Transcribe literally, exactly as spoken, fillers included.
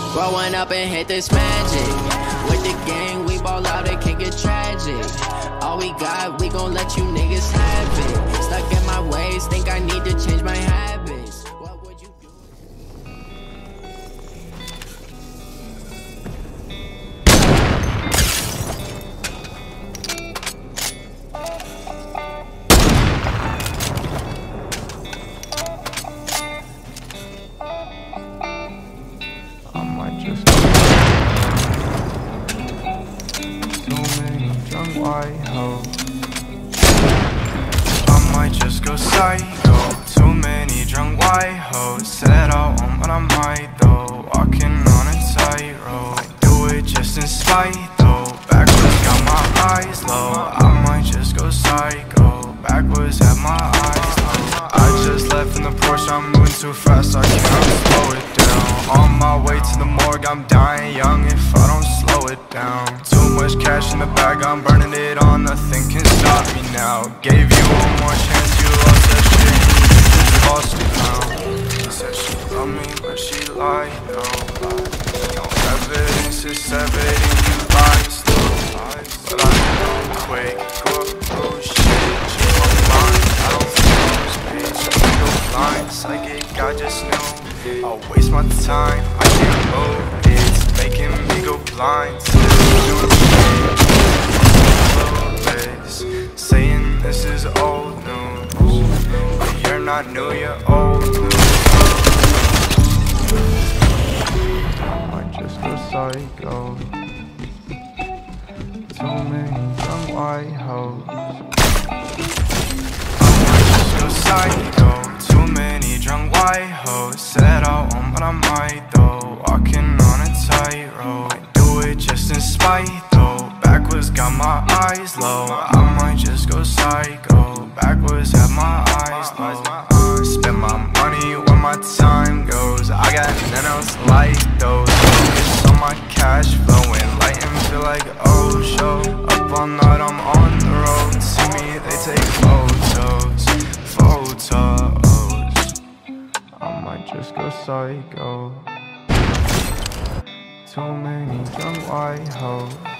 Growing up and hit this magic. With the gang, we ball out, it can get tragic. All we got, we gon' let you niggas have it. Stuck in my ways, think I need to change my habits. What would you do? I might just too many drunk white hoes. I might just go psycho. Too many drunk white hoes. Said I won't, but I might though. Walking on a tightrope. I do it just in spite though. Backwards got my eyes low. I might just go psycho. Backwards have my eyes low. I just left in the Porsche. I'm moving too fast, I can't slow it down. On my way to the morgue, I'm dying young if I don't slow it down. Too much cash in the bag, I'm burning it all, nothing can stop me now. Gave you one more chance, you lost that shit, you just lost it now. She said she loved me, but she lied though. No evidence is evident, you lied still. But I know quick, go through shit, she won't lie. I don't feel this bitch, I go blind, psychic, I just know. I'll waste my time, I can't move, it's making me go blind. Saying this is old news, but you're not new, you're old news. I might just go psycho. Too many drunk white hoes. I might just go psycho. Too many drunk white hoes. Said I won't, but I might though. Walking on a tightrope. I do it just in spite though. Backwards got my eyes low. I might just go psycho. Backwards have my eyes low. Spend my money when my time goes. I got nothing else like those. Focus on my cash flowing. Light and feel like oh show. Up all night, I'm on the road. See me, they take photos. Photos. I might just go psycho. Too many drunk white hoes.